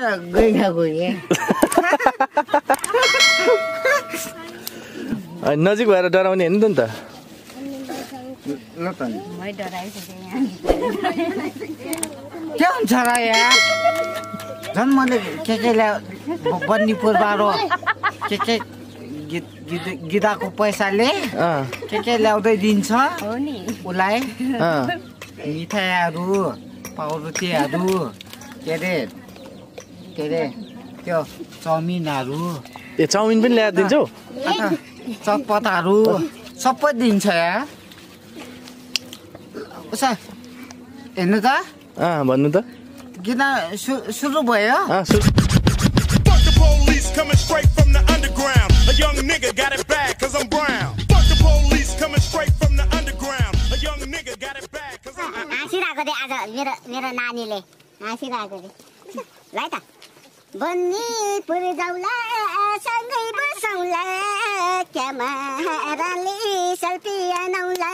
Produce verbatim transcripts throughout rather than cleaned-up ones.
गइखा गए नजिक भएर डराउने होइन नि त ल त मै डराइसके यहाँ के हुन्छ र यहाँ झन् मैले के के ल्या बन्नीपुरबाट के के गिदाको पैसाले के के ल्याउँदै दिन्छ हो नि उसलाई मिठाईहरू पाउरोटीहरू के अरे के अरे त्यो चाउमिनहरू ए चाउमिन पनि ल्याएर दिन्छौ चटपटाहरू सबै दिन्छ यहाँ उसो हेर्नु त भन्नु त किन सुरु भयो Coming straight from the underground. A young nigga got it bad cause I'm brown. Fuck the police coming straight from the underground. A young nigga got it bad cause I'm brown. हाँसिरहेको थिएँ आज मेरो मेरो नानीले हाँसिरहेको थिएँ ल त बन्नीपुर जाउँला सँगै बसौँला क्यामेराले सेल्फी आनौला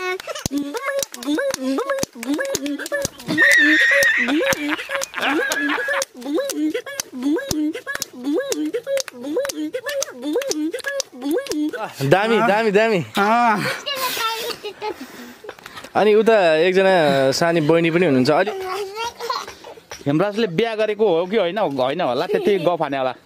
दामी दामी दामी अनि उता एकजना सानी बहिनी पनि हुनुहुन्छ अलि हेमराजले बिहा गरेको हो कि होइन होइन होला त्यति गफ हाने होला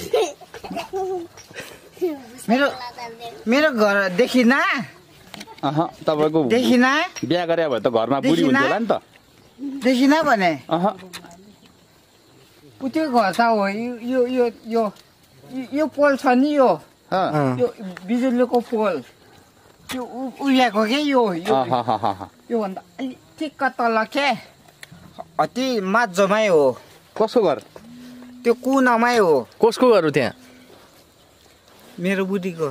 मेरो मेरो घर देखिना अह तपाईको देखिना बिहा गरे भए त घरमा बुढी हुन्थ्यो होला नि त देखिना भने अह पुत्यो घर त हो यो यो यो यो पोल छ नि यो यो बिजुलीको पोल त्यो उयाको के यो यो भन्दा अलि ठिक्क तल के अति माझमै हो कसको घर त्यो कुनामै हो कसको घर हो त्यहाँ मेरो बुढीको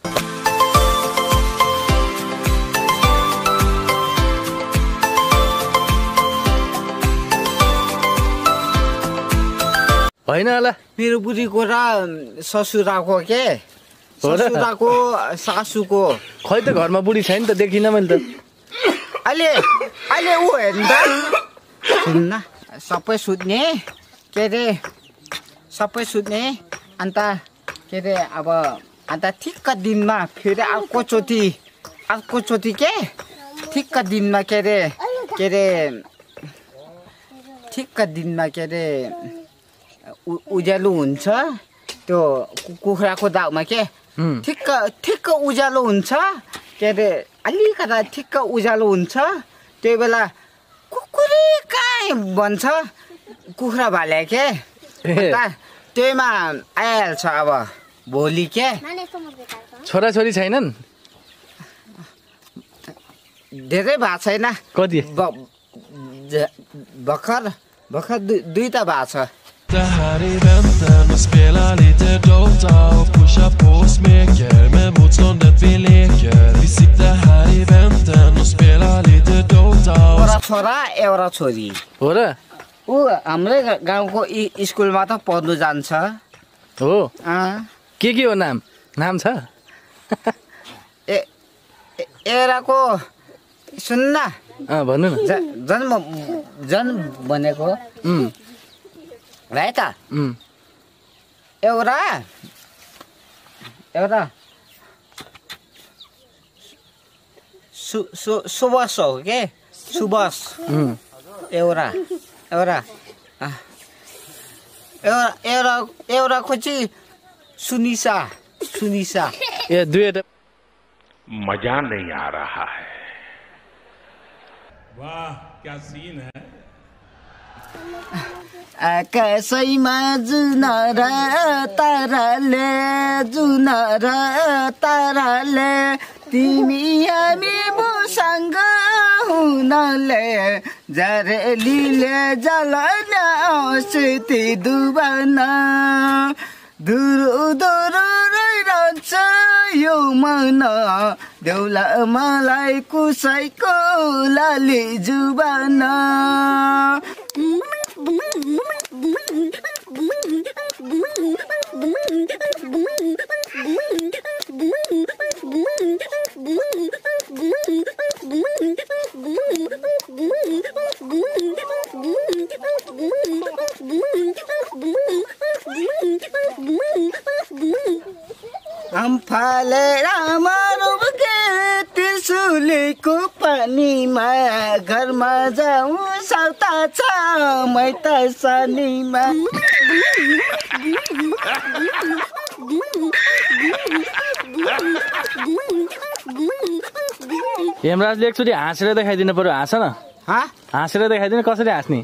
होइन होला मेरो बुढीको र ससुराको के ससुराको सासूको खै त घरमा बुढी छैन त देखिन मैले त अहिले अहिले ऊ हेर्नु त सुन्न सबै सुत्ने के अरे सबै सुत्ने अन्त के अरे अब अन्त ठिक्क दिनमा फेरि अर्कोचोटि अर्कोचोटि के ठिक्क दिनमा के अरे के अरे ठिक्क दिनमा के अरे उज्यालो हुन्छ त्यो कुखुराको दाउमा के ठिक्क ठिक्क उज्यालो हुन्छ के अरे अलिकता ठिक्क उज्यालो हुन्छ त्यो बेला कुकुरी कहाँ भन्छ कुखुरा भाले के त्यहीमा आइहाल्छ अब भोलि के छोराछोरी छैनन् धेरै भएको छैन कति भर्खर भर्खर दुईटा भएको छ Det här i väntan och spela lite Dota och pusha på och smeker med motståndet vi leker. Vi sitter här i väntan och spela lite Dota och एउटा छोरा एउटा छोरी हो र ऊ हाम्रै गाउँको स्कुलमा त पढ्नु जान्छ हो के के हो नाम नाम छ ए एराको सुन्न भन्नु न जन्म जन्म भनेको है त एउटा एउटा सु सु सुभाष हो के सुभाष एउटा एउटा एउटा एउटा एउटाको चाहिँ सुनिसा सुनिसा ए दुईवटा मजा नहीं आ रहा है वाह क्या सीन है आकाशैमा जुन र ताराले जुन र ताराले तिमी हामी मसँग हुनाले झरेलीले जलन औषधि डुबन दुरु दुरु रहिरहन्छ यो मन देउला मलाई कुसैको लाली जुबान आम फालेर मरुके त्रिशुलीको पानीमा घरमा जाउँ साउता छ मैत शनिमा हेमराजले एकचोटि हाँसेर देखाइदिनु पर्यो हाँस न हाँसेर देखाइदिनु कसरी हाँस्ने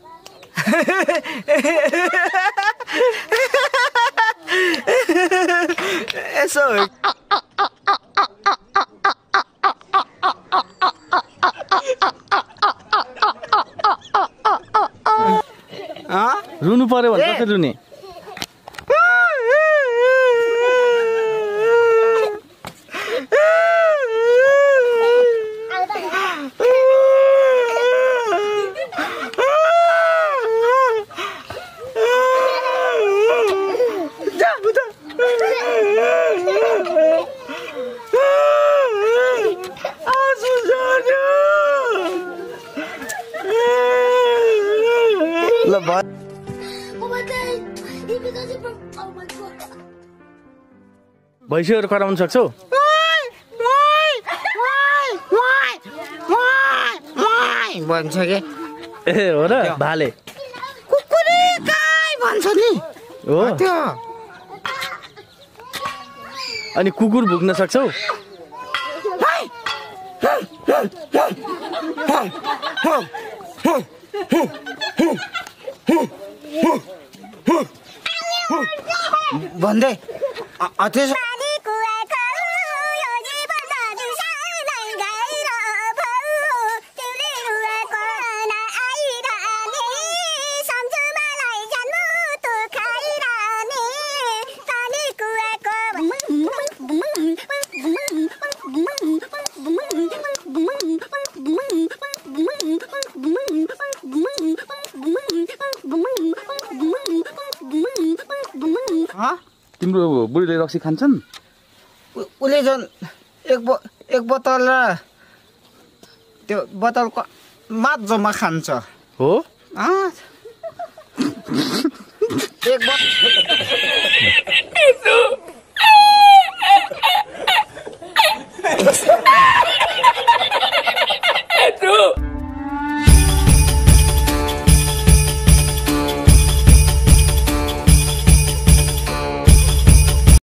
यसो रुनु पर्यो भने कसरी रुने ल भयो भैँसीहरू कराउन सक्छौ भन्छ के ए हो र भाले कुकुरी गाई भन्छ नि हो त्यो अनि कुकुर भुक्न सक्छौ भन्दै त्यसो तिम्रो बुढीले रक्सी खान्छन् उसले झन् एक बो एक बोतल र त्यो बोतलको माझमा खान्छ हो एक बोतल